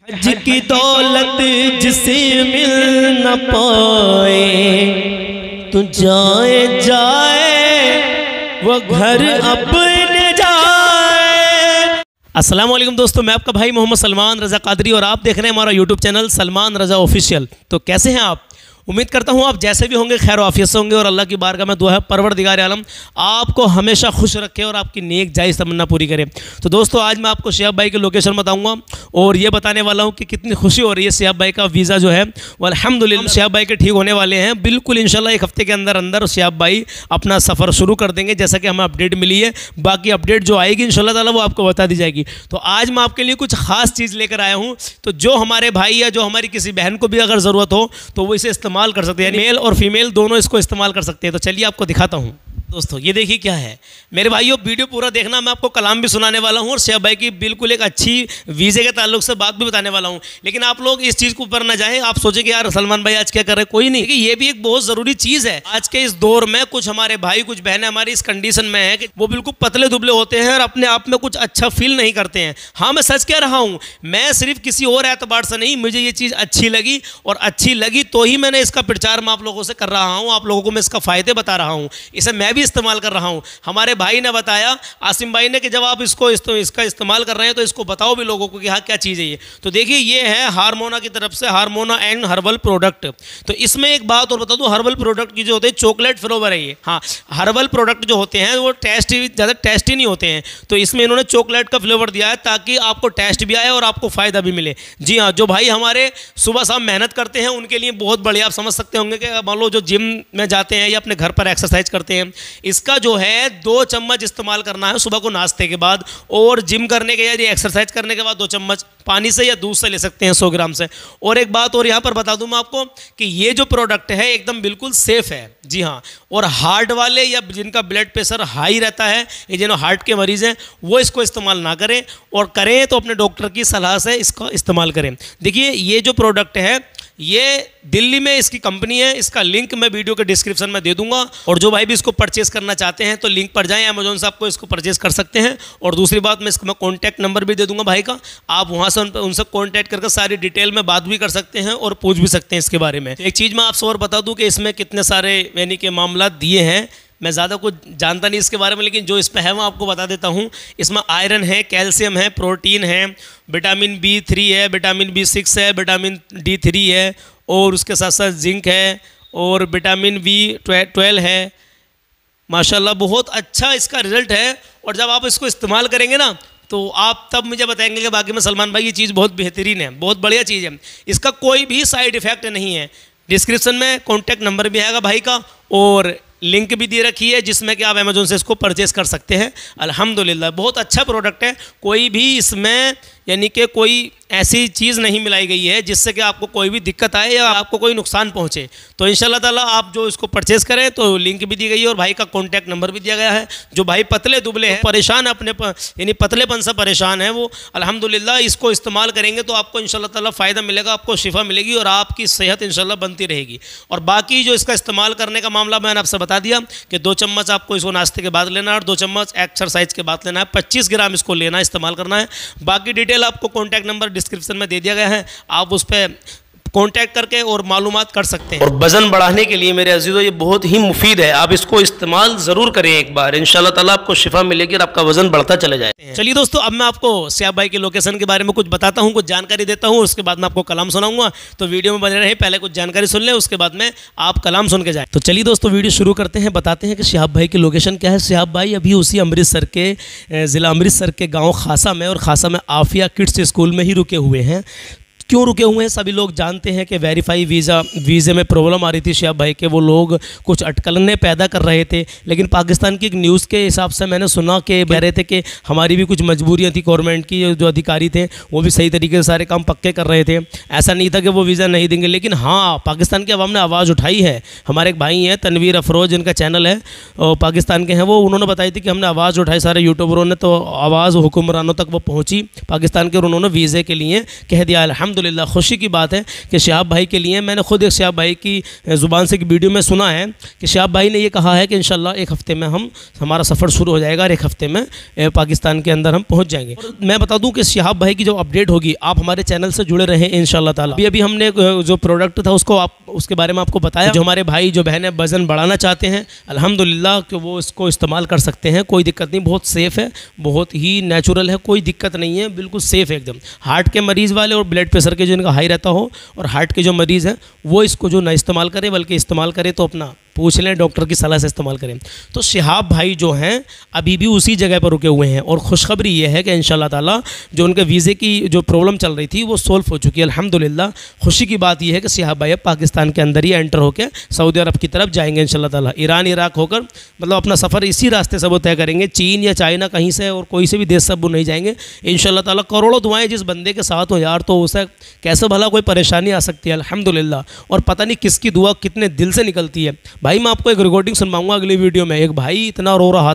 हज की दौलत जिसे मिल न पाए तो जाए जाए वो घर अपने जाए। अस्सलाम वालेकुम दोस्तों, मैं आपका भाई मोहम्मद सलमान रज़ा कादरी और आप देख रहे हैं हमारा YouTube channel Salman Raza official. तो कैसे हैं आप? उम्मीद करता हूँ आप जैसे भी होंगे खैर आफियत से होंगे और अल्लाह की बारगाह में दुआ है परवरदिगार आलम आपको हमेशा खुश रखे और आपकी नेक जायज़ तमन्ना पूरी करे। तो दोस्तों आज मैं आपको शिहाब भाई की लोकेशन बताऊंगा और ये बताने वाला हूँ कि कितनी खुशी हो रही है। शिहाब भाई का वीज़ा जो है वो अल्हम्दुलिल्लाह शिहाब भाई के ठीक होने वाले हैं बिल्कुल इंशाल्लाह। एक हफ्ते के अंदर अंदर शिहाब भाई अपना सफ़र शुरू कर देंगे जैसा कि हमें अपडेट मिली है। बाकी अपडेट जो आएगी इंशाल्लाह ताला वो आपको बता दी जाएगी। तो आज मैं आपके लिए कुछ ख़ास चीज़ लेकर आया हूँ, तो जो हमारे भाई या जो हमारी किसी बहन को भी अगर ज़रूरत हो तो वो इसे इस्तेमाल कर सकते हैं, यानी मेल और फीमेल दोनों इसको इस्तेमाल कर सकते हैं। तो चलिए आपको दिखाता हूँ। दोस्तों ये देखिए क्या है मेरे भाइयों, वीडियो पूरा देखना, मैं आपको कलाम भी सुनाने वाला हूँ और शिहाब भाई की बिल्कुल एक अच्छी वीज़े के ताल्लुक से बात भी बताने वाला हूँ। लेकिन आप लोग इस चीज़ को ऊपर ना जाएं, आप सोचें कि यार सलमान भाई आज क्या कर रहे हैं, कोई नहीं, ये भी एक बहुत ज़रूरी चीज़ है। आज के इस दौर में कुछ हमारे भाई कुछ बहनें हमारी इस कंडीशन में है कि वो बिल्कुल पतले दुबले होते हैं और अपने आप में कुछ अच्छा फील नहीं करते हैं। हाँ मैं सच कह रहा हूँ, मैं सिर्फ किसी और एतबार से नहीं, मुझे ये चीज़ अच्छी लगी और अच्छी लगी तो ही मैंने इसका प्रचार मैं आप लोगों से कर रहा हूँ, आप लोगों को मैं इसका फ़ायदे बता रहा हूँ, इसे मैं भी इस्तेमाल कर रहा हूँ। हमारे भाई ने बताया, आसिम भाई ने, कि जब आप इसका इस्तेमाल कर रहे हैं तो इसको बताओ भी लोगों को कि हाँ क्या चीज़ है ये। तो देखिए ये है हार्मोना की तरफ से हार्मोना एंड हर्बल प्रोडक्ट। तो इसमें एक बात और बता दूं, हर्बल प्रोडक्ट की जो होते हैं चॉकलेट फ्लेवर है ये। हाँ हर्बल प्रोडक्ट जो होते हैं वो ज़्यादा टेस्टी नहीं होते हैं, तो इसमें इन्होंने चॉकलेट का फ्लेवर दिया है ताकि आपको टेस्ट भी आए और आपको फ़ायदा भी मिले। जी हाँ, जो भाई हमारे सुबह शाम मेहनत करते हैं उनके लिए बहुत बढ़िया। आप समझ सकते होंगे कि मान लो जो जिम में जाते हैं या अपने घर पर एक्सरसाइज करते हैं, इसका जो है 2 चम्मच इस्तेमाल करना है सुबह को नाश्ते के बाद, और जिम करने के या एक्सरसाइज करने के बाद 2 चम्मच पानी से या दूध से ले सकते हैं 100 ग्राम से। और एक बात और यहाँ पर बता दूं मैं आपको कि ये जो प्रोडक्ट है एकदम बिल्कुल सेफ़ है। जी हाँ, और हार्ट वाले या जिनका ब्लड प्रेशर हाई रहता है या जिन्होंने हार्ट के मरीज़ हैं वो इसको इस्तेमाल ना करें, और करें तो अपने डॉक्टर की सलाह से इसका इस्तेमाल करें। देखिए ये जो प्रोडक्ट है ये दिल्ली में इसकी कंपनी है, इसका लिंक मैं वीडियो के डिस्क्रिप्शन में दे दूंगा, और जो भाई भी इसको परचेज़ करना चाहते हैं तो लिंक पर जाएं, अमेजोन से आपको इसको परचेज़ कर सकते हैं। और दूसरी बात मैं कॉन्टैक्ट नंबर भी दे दूंगा भाई का, आप वहां से उनसे कॉन्टैक्ट करके सारी डिटेल में बात भी कर सकते हैं और पूछ भी सकते हैं इसके बारे में। एक चीज़ मैं आपसे और बता दूँ कि इसमें कितने सारे यानी कि मामला दिए हैं, मैं ज़्यादा कुछ जानता नहीं इसके बारे में, लेकिन जो इसमें है मैं आपको बता देता हूँ। इसमें आयरन है, कैल्शियम है, प्रोटीन है, विटामिन B3 है, विटामिन B6 है, विटामिन D3 है, और उसके साथ साथ जिंक है और विटामिन B12 है। माशाल्लाह बहुत अच्छा इसका रिज़ल्ट है, और जब आप इसको इस्तेमाल करेंगे ना तो आप तब मुझे बताएंगे कि बाकी में सलमान भाई ये चीज़ बहुत बेहतरीन है, बहुत बढ़िया चीज़ है, इसका कोई भी साइड इफ़ेक्ट नहीं है। डिस्क्रिप्शन में कॉन्टैक्ट नंबर भी आएगा भाई का और लिंक भी दे रखी है जिसमें कि आप अमेजोन से इसको परचेज़ कर सकते हैं। अल्हम्दुलिल्लाह बहुत अच्छा प्रोडक्ट है, कोई भी इसमें यानी कि कोई ऐसी चीज़ नहीं मिलाई गई है जिससे कि आपको कोई भी दिक्कत आए या आपको कोई नुकसान पहुंचे। तो इंशाल्लाह ताला आप जो इसको परचेज़ करें तो लिंक भी दी गई है और भाई का कॉन्टैक्ट नंबर भी दिया गया है। जो भाई पतले दुबले हैं, परेशान अपने यानी पतलेपन से परेशान है, वो अल्हम्दुलिल्लाह इसको इस्तेमाल करेंगे तो आपको इंशाल्लाह ताला फ़ायदा मिलेगा, आपको शिफा मिलेगी और आपकी सेहत इंशाल्लाह बनती रहेगी। और बाकी जो इसका इस्तेमाल करने का मामला मैंने आपसे बता दिया कि 2 चम्मच आपको इसको नाश्ते के बाद लेना है और 2 चम्मच एक्सरसाइज के बाद लेना है, 25 ग्राम इसको लेना इस्तेमाल करना है। बाकी डिटेल आपको कॉन्टैक्ट नंबर डिस्क्रिप्शन में दे दिया गया है, आप उस पर कॉन्टैक्ट करके और मालूमात कर सकते हैं। और वज़न बढ़ाने के लिए मेरे अजीज़ों ये बहुत ही मुफीद है, आप इसको इस्तेमाल ज़रूर करें एक बार, इंशाल्लाह ताला आपको शिफा मिलेगी और आपका वज़न बढ़ता चले जाए। चलिए दोस्तों अब मैं आपको शिहाब भाई के लोकेशन के बारे में कुछ बताता हूँ, कुछ जानकारी देता हूँ, उसके बाद मैं आपको कलाम सुनाऊंगा। तो वीडियो में बने रहे, पहले कुछ जानकारी सुन लें, उसके बाद में आप कलाम सुन के जाएँ। तो चलिए दोस्तों वीडियो शुरू करते हैं, बताते हैं कि शिहाब भाई की लोकेशन क्या है। शिहाब भाई अभी उसी अमृतसर के ज़िला अमृतसर के गाँव खासा में, और खासा में आफिया किड्स स्कूल में ही रुके हुए हैं। क्यों रुके हुए हैं सभी लोग जानते हैं कि वेरीफाई वीज़े में प्रॉब्लम आ रही थी शिहाब भाई के, वो लोग कुछ अटकलें पैदा कर रहे थे। लेकिन पाकिस्तान की एक न्यूज़ के हिसाब से मैंने सुना कि कह रहे थे कि हमारी भी कुछ मजबूरियां थी, गवर्नमेंट की जो अधिकारी थे वो भी सही तरीके से सारे काम पक्के कर रहे थे, ऐसा नहीं था कि वो वीज़ा नहीं देंगे। लेकिन हाँ पाकिस्तान की अवाम ने आवाज़ उठाई है। हमारे एक भाई हैं तनवीर अफरोज़, जिनका चैनल है और पाकिस्तान के हैं, वो उन्होंने बताई थी कि हमने आवाज़ उठाई सारे यूट्यूबरों ने, तो आवाज़ हुक्मरानों तक वो पहुँची पाकिस्तान के, और उन्होंने वीज़े के लिए कह दिया। अल्हम्दुलिल्लाह अल्हम्दुलिल्लाह खुशी की बात है कि शहाब भाई के लिए, मैंने खुद एक शहाब भाई की ज़ुबान से एक वीडियो में सुना है कि शहाब भाई ने ये कहा है कि इंशाल्लाह एक हफ़्ते में हमारा सफ़र शुरू हो जाएगा और एक हफ़्ते में पाकिस्तान के अंदर हम पहुँच जाएंगे। मैं बता दूँ कि शहाब भाई की जो अपडेट होगी, आप हमारे चैनल से जुड़े रहें इंशाल्लाह ताला। अभी हमने जो प्रोडक्ट था उसके बारे में आपको बताया। जो हमारे भाई जो बहनें वज़न बढ़ाना चाहते हैं, अल्हम्दुलिल्लाह कि वो इसको इस्तेमाल कर सकते हैं, कोई दिक्कत नहीं, बहुत सेफ़ है, बहुत ही नेचुरल है, कोई दिक्कत नहीं है, बिल्कुल सेफ़ है एकदम। हार्ट के मरीज़ वाले और ब्लड प्रेशर के जिनका हाई रहता हो और हार्ट के जो मरीज़ हैं वो इसको जो ना इस्तेमाल करें, बल्कि इस्तेमाल करें तो अपना पूछ लें, डॉक्टर की सलाह से इस्तेमाल करें। तो शहाब भाई जो हैं अभी भी उसी जगह पर रुके हुए हैं और खुशखबरी ये है कि इंशाल्लाह ताला जो उनके वीज़े की जो प्रॉब्लम चल रही थी वो सोल्व हो चुकी है अल्हम्दुलिल्लाह। खुशी की बात यह है कि शहाब भाई अब पाकिस्तान के अंदर ही एंटर होकर सऊदी अरब की तरफ जाएंगे इंशाल्लाह ताला। ईरान इराक होकर मतलब अपना सफ़र इसी रास्ते से वो तय करेंगे, चीन या चाइना कहीं से और कोई से भी देश से वो नहीं जाएंगे इंशाल्लाह ताला। करोड़ों दुआएं जिस बंदे के साथ हो यार, तो उसे कैसे भला कोई परेशानी आ सकती है अल्हम्दुलिल्लाह। और पता नहीं किसकी दुआ कितने दिल से निकलती है। भाई मैं आपको एक रिकॉर्डिंग सुनवाऊंगा अगली वीडियो में। एक भाई इतना रो रहा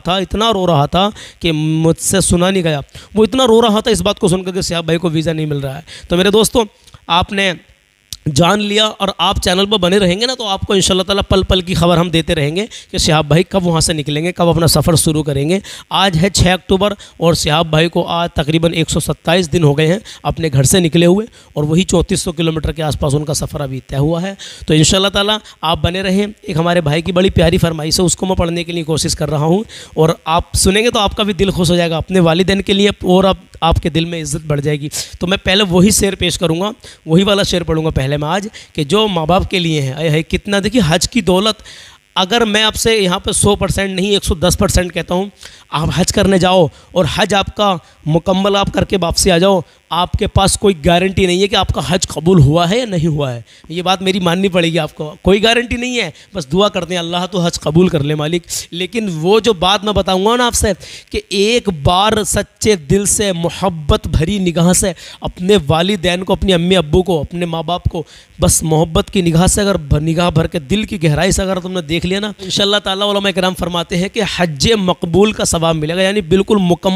था कि मुझसे सुना नहीं गया। वो इतना रो रहा था इस बात को सुनकर कि शहाब भाई को वीज़ा नहीं मिल रहा है। तो मेरे दोस्तों, आपने जान लिया और आप चैनल पर बने रहेंगे ना, तो आपको इंशाल्लाह ताला पल पल की खबर हम देते रहेंगे कि शहाब भाई कब वहाँ से निकलेंगे, कब अपना सफ़र शुरू करेंगे। आज है 6 अक्टूबर और शहाब भाई को आज तकरीबन 127 दिन हो गए हैं अपने घर से निकले हुए और वही 3400 किलोमीटर के आसपास उनका सफ़र अभी तय हुआ है। तो इंशाल्लाह ताला आप बने रहें। एक हमारे भाई की बड़ी प्यारी फरमाइश है, उसको मैं पढ़ने के लिए कोशिश कर रहा हूँ और आप सुनेंगे तो आपका भी दिल खुश हो जाएगा अपने वालिदैन के लिए और आपके दिल में इज़्ज़त बढ़ जाएगी। तो मैं पहले वही शेर पेश करूँगा, वही वाला शेर पढ़ूँगा पहले मैं आज, कि जो माँ बाप के लिए है कितना। देखिए हज की दौलत, अगर मैं आपसे यहाँ पे 100% नहीं 110% कहता हूँ, आप हज करने जाओ और हज आपका मुकम्मल आप करके वापसी आ जाओ, आपके पास कोई गारंटी नहीं है कि आपका हज कबूल हुआ है या नहीं हुआ है। ये बात मेरी माननी पड़ेगी आपको, कोई गारंटी नहीं है। बस दुआ करते हैं अल्लाह तो हज कबूल कर ले मालिक। लेकिन वो जो बात मैं बताऊंगा ना आपसे कि एक बार सच्चे दिल से मोहब्बत भरी निगाह से अपने वालिदैन को, अपनी अम्मी अब्बू को, अपने माँ बाप को बस मोहब्बत की निगाह से अगर निगाह भर के दिल की गहराई से अगर तुमने देख लिया ना, इंशाल्लाह ताला उलमा किराम फरमाते हैं कि हज मकबूल का सवाब मिलेगा। यानी बिल्कुल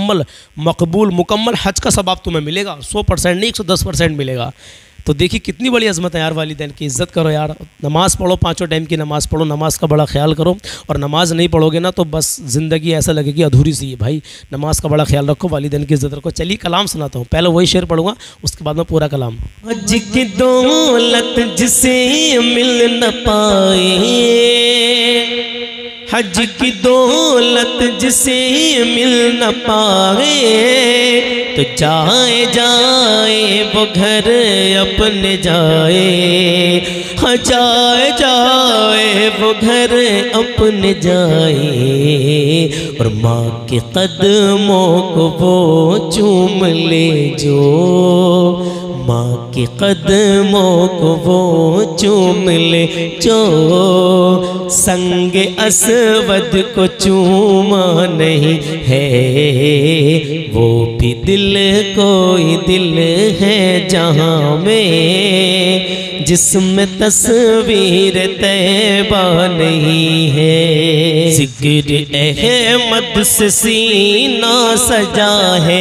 मुकम्मल हज का सवाब तुम्हें मिलेगा, 100% नहीं 110% मिलेगा। तो देखिए कितनी बड़ी अज़मत है यार, वालिदैन की इज़्ज़त करो यार। नमाज़ पढ़ो, 5 टाइम की नमाज़ पढ़ो, नमाज़ का बड़ा ख्याल करो। और नमाज़ नहीं पढ़ोगे ना तो बस ज़िंदगी ऐसा लगेगी अधूरी सी है। भाई नमाज़ का बड़ा ख्याल रखो, वालिदैन की इज़्ज़त रखो। चलिए कलाम सुनाता हूँ, पहले वही शेर पढ़ूंगा, उसके बाद में पूरा कलाम। हज की दौलत जिसे मिल न पाए, हज की दौलत जिसे मिल न पाए, तो जाए वो घर अपने जाए, हाँ जाए वो घर अपने जाए। और माँ के कदमों को वो चूम ले जो, माँ के कदमों को वो चूम ले जो, संग असवद को चूमा नहीं है। वो भी दिल कोई दिल है जहाँ में, जिसमें तस्वीर तैबा नहीं है। जिक्र अहमद से सीना सजा है,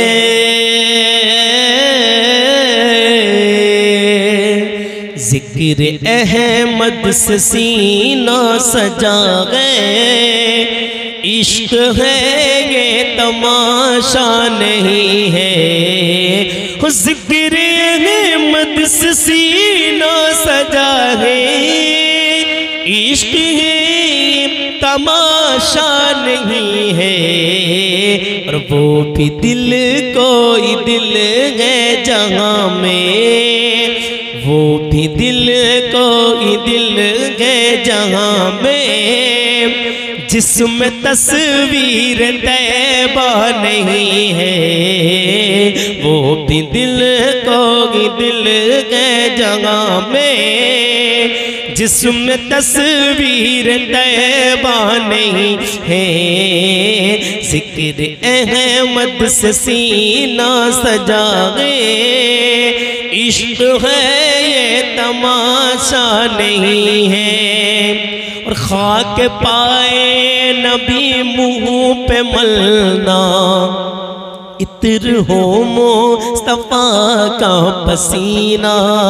जिक्र अहमद से सीना सजा गए। इश्क है ये तमाशा नहीं है, जिक्र अहमद से सीना सजा है। इश्क है तमाशा नहीं है, और वो भी दिल कोई दिल है जहाँ में, वो भी दिल कोई दिल है जहाँ में, जिसमें तस्वीर तैबा नहीं है। वो भी दिल कोई दिल है जहाँ में, जिसमें तस्वीर तैबा नहीं है। जिक्र अहमद से सीना सजा गए। इश्क है ये तमाशा नहीं है। और खाक पाए नबी मुँह पे मलना, इत्र हो मुस्तफा का पसीना,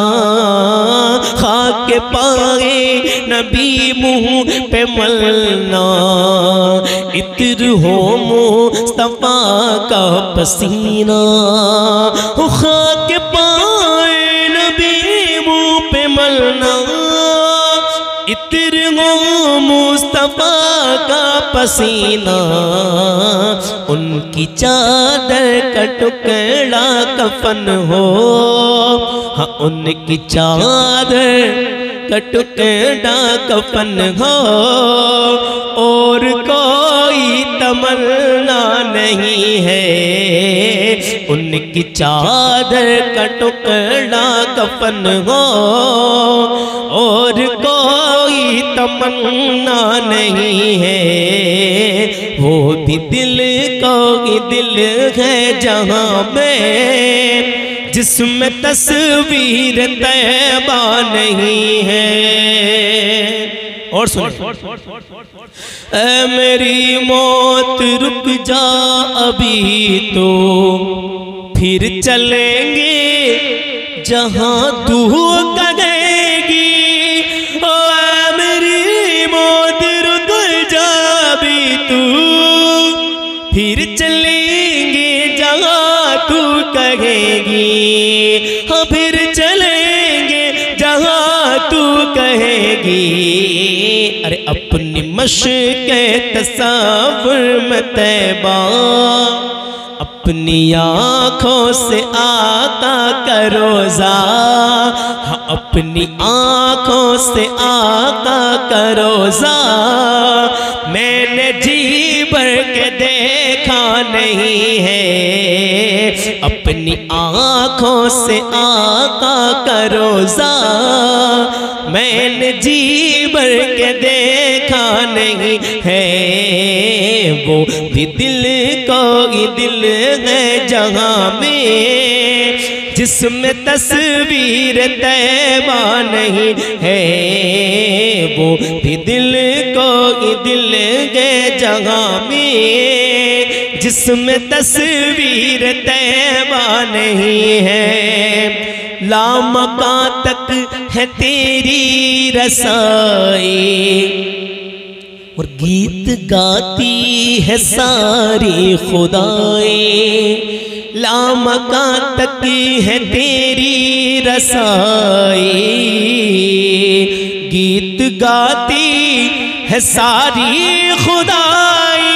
खाक पाए नबी मुँह पे मलना। इत्र हो मुस्तफा का पसीना, खाक पाए नबी मुँह पे मलना। इत्र हो मुस्तफा का पसीना, उनकी चादर का टुकड़ा कफन हो। हाँ उनकी चादर का टुकड़ा कफन हो, और कोई तमन्ना नहीं है। उनकी चादर का टुकड़ा कफन हो, और कोई तमन्ना नहीं है। वो भी दिल कोई दिल है जहाँ में, जिसमें तस्वीर तैबा नहीं है। और सुन, ऐ मेरी मौत रुक जा अभी तो, फिर चलेंगे जहाँ तू कहेगी। ओ ऐ मेरी मौत रुक जा अभी तू, फिर चलेंगे जहाँ तू कहेगी। हाँ फिर चलेंगे जहाँ तू कहेगी। अरे अपनी मशक़े तसव्वुर में तैबा, अपनी आँखों से आका का रोज़ा। हाँ अपनी आँखों से आका का रोज़ा, मैंने जी भर के देखा नहीं है। अपनी आँखों से आका का रोज़ा, मैंने जी भर के देखा नहीं है। वो भी दिल कोई दिल है जहाँ में, जिसमें तस्वीर तैबा नहीं है। वो भी दिल कोई दिल है जहाँ में, जिसमें तस्वीर तैबा नहीं है। लामकां तक है तेरी रसाई, और गीत गाती है सारी खुदाई। लामकां तक है तेरी रसाई, गीत गाती है सारी खुदाई।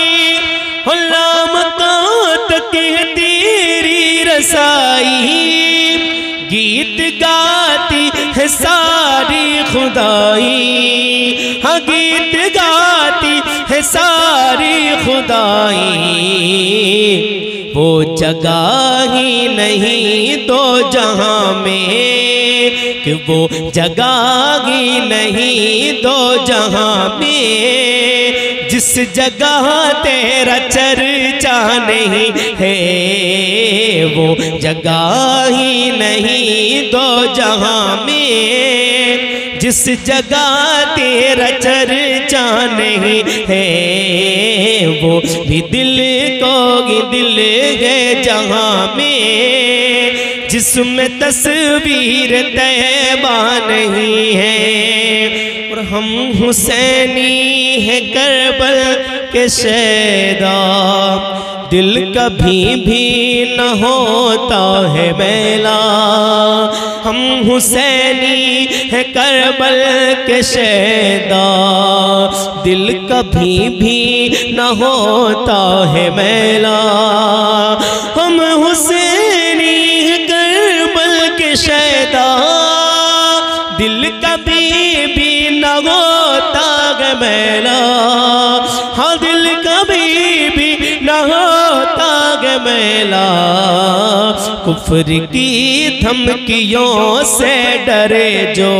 लामकां तक है तेरी रसाई, गीत गाती है सारी खुदाई। हाँ गीत गाती है सारी खुदाई। वो जगह ही नहीं दो जहां में, कि वो जगह ही नहीं दो जहां में, जिस जगह तेरा चर्चा नहीं है। वो जगह ही नहीं दो जहां में, जिस जगह तेरा चर्चा नहीं है। वो भी दिल कोई दिल है जहाँ में, जिसमें तस्वीर तैबा नहीं है। और हम हुसैनी है करबल के शैदा, दिल कभी भी न होता है मैला। हम हुसैनी है करबल के शैदा, दिल कभी भी न होता है मैला। हम हुसैनी है करबल के शैदा, दिल कभी भी न होता है मैला। हाँ दिल कभी भी न होता है मैला। कुफ्र की धमकियों से डरे जो,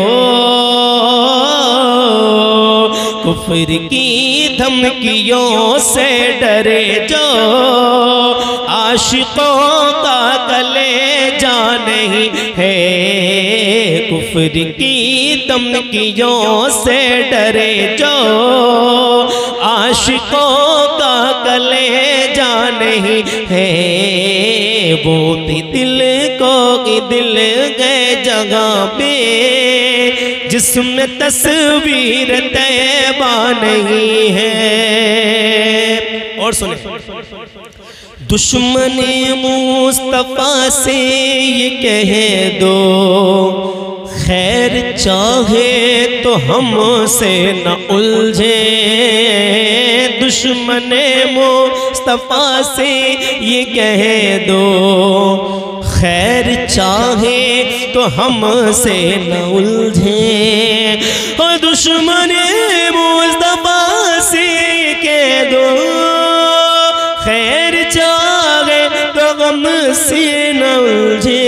कुफ्र की धमकियों से डरे जो, आशिकों का कलेजा नहीं है। कुफ्र की धमकियों से डरे जो, आशिकों का कलेजा नहीं है। वो भी दिल को दिल गए जगह पे जिसमें तस्वीर तैबा नहीं है। और सुने, दुश्मने मुस्तफा से ये कह दो खैर चाहे तो हमसे न उलझे। दुश्मने मुस्तफा से ये कह दो खैर चाहे तो हमसे न उलझे। और दुश्मने मुस्तफा से ये कह दो खैर चाहे तो हमसे न उलझे।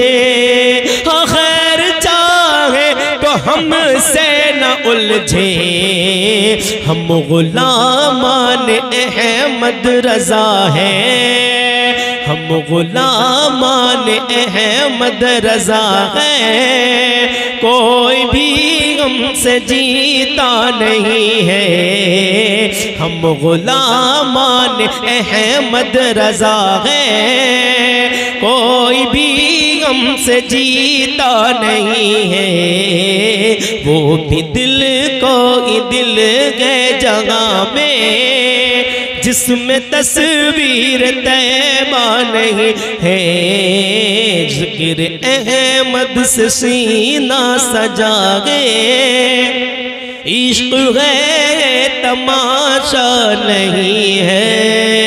हमसे न उलझे। हम गुलामान अहमद रजा हैं, हम गुलामान अहमद रजा हैं। कोई भी हमसे जीता नहीं है। हम गुलामान अहमद रजा हैं, कोई भी हमसे जीता नहीं है। वो भी दिल को दिल गए जगह में जिसमें तस्वीर तैबा नहीं है। जिक्र अहमद से सीना सजा गए, इश्क है तमाशा नहीं है।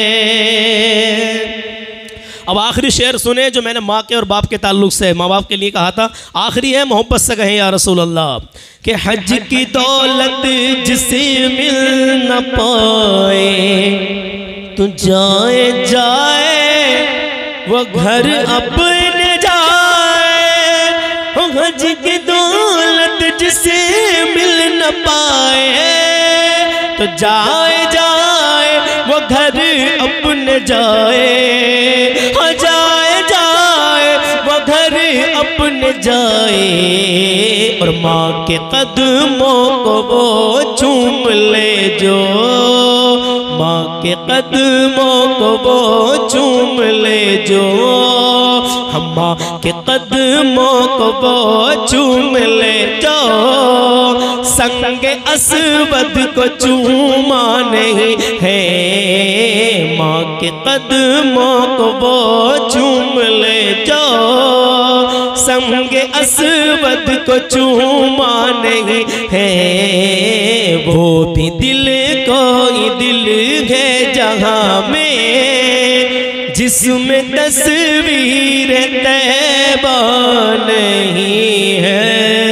अब आखिरी शेर सुने जो मैंने माँ के और बाप के ताल्लुक से, माँ बाप के लिए कहा था। आखिरी है, मोहब्बत से कहें या रसूल अल्लाह कि हज की दौलत जिसे मिल न पाए तो जाए जाए वो घर अपने जाए। हज की दौलत जिसे मिल न पाए तो जाए जाए वो घर अपने जाए। जाए जाए वो घर अपने जाए। और माँ के कदमों को वो चूम ले जो, माँ के कदमों को वो चूम ले जो। हम माँ के कदमों को वो चूम ले जो। संग असवद को चूमा नहीं है। माँ के कदमों को वो चूम ले जो। संग असवद को चूमा नहीं है। वो भी दिल को दिल है जहाँ में जिसमें तस्वीर तैबा नहीं है।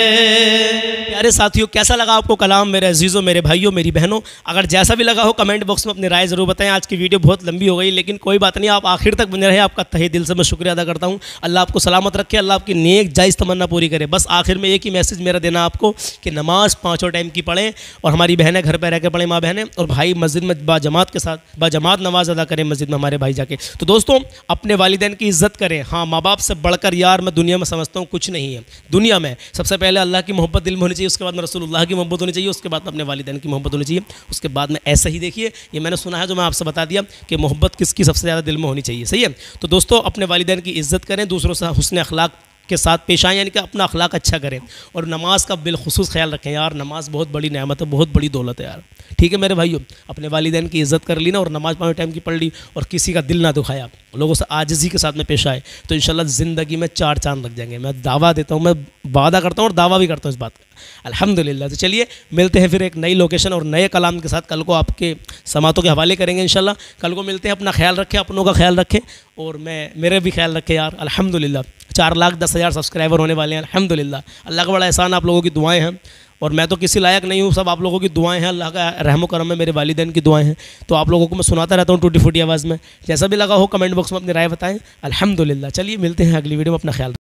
प्यारे साथियों, कैसा लगा आपको कलाम मेरे अजीज़ों, मेरे भाइयों, मेरी बहनों? अगर जैसा भी लगा हो कमेंट बॉक्स में अपनी राय ज़रूर बताएं। आज की वीडियो बहुत लंबी हो गई, लेकिन कोई बात नहीं, आप आखिर तक बने रहे। आपका तहे दिल से मैं शुक्रिया अदा करता हूँ। अल्लाह आपको सलामत रखे, अल्लाह आपकी नेक जायज़ तमन्ना पूरी करे। बस आखिर में एक ही मैसेज मेरा देना आपको कि नमाज़ पाँचों टाइम की पढ़ें, और हमारी बहनें घर पर रह कर पढ़ें, माँ बहनें, और भाई मस्जिद में बाजमात के साथ बाजमात नमाज़ अदा करें मस्जिद में हमारे भाई जाके। तो दोस्तों, अपने वालिदैन की इज़्ज़त करें। हाँ, माँ बाप से बढ़कर यार मैं दुनिया में समझता हूँ कुछ नहीं है। दुनिया में सबसे पहले अल्लाह की मोहब्बत दिल में होनी चाहिए, उसके बाद में रसूलुल्लाह की मोहब्बत होनी चाहिए, उसके बाद में अपने वालिदैन की मोहब्बत होनी चाहिए, उसके बाद में ऐसा ही देखिए। ये मैंने सुना है, जो मैं आपसे बता दिया कि मोहब्बत किसकी सबसे ज़्यादा दिल में होनी चाहिए। सही है? तो दोस्तों, अपने वालिदैन की इज़्ज़त करें, दूसरों से हुस्न अखलाक के साथ पेश आएँ, यानी कि अपना अखलाक अच्छा करें, और नमाज का बिलखुसूस ख्याल रखें। यार नमाज बहुत बड़ी नेमत है, बहुत बड़ी दौलत है यार। ठीक है मेरे भाइयों, अपने वालिदैन की इज़्ज़त कर ली ना, और नमाज 5 टाइम की पढ़ ली, और किसी का दिल ना दुखाया, लोगों से आजिज़ी के साथ में पेश आए, तो इंशाल्लाह ज़िंदगी में 4 चांद लग जाएंगे। मैं दावा देता हूँ, मैं वादा करता हूँ और दावा भी करता हूँ इस बात का, अल्हम्दुलिल्लाह। तो चलिए मिलते हैं फिर एक नई लोकेशन और नए कलाम के साथ। कल को आपके समातों के हवाले करेंगे इंशाल्लाह। कल को मिलते हैं। अपना ख्याल रखें, अपनों का ख्याल रखें, और मेरे भी ख्याल रखें यार। अल्हम्दुलिल्लाह 4,10,000 सब्सक्राइबर होने वाले हैं अल्हम्दुलिल्लाह। अल्लाह का बड़ा एहसान, आप लोगों की दुआएं हैं, और मैं तो किसी लायक नहीं हूँ, सब आप लोगों की दुआएं हैं। अल्लाह का रहम करम है, मेरे वालिदैन की दुआएं हैं। तो आप लोगों को मैं सुनाता रहता हूँ टूटी फूटी आवाज़ में। जैसा भी लगा हो कमेंट बॉक्स में अपनी राय बताएं। अल्हम्दुलिल्लाह। चलिए मिलते हैं अगली वीडियो में। अपना ख्याल